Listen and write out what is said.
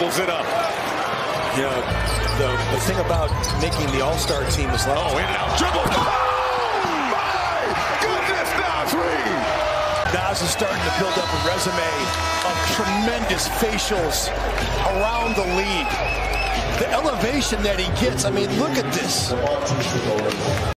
pulls it up. Yeah, the thing about making the All-Star team is like, in and out, dribble. Oh, my goodness, Naz Reid. Naz is starting to build up a resume of tremendous facials around the league. The elevation that he gets, I mean, look at this.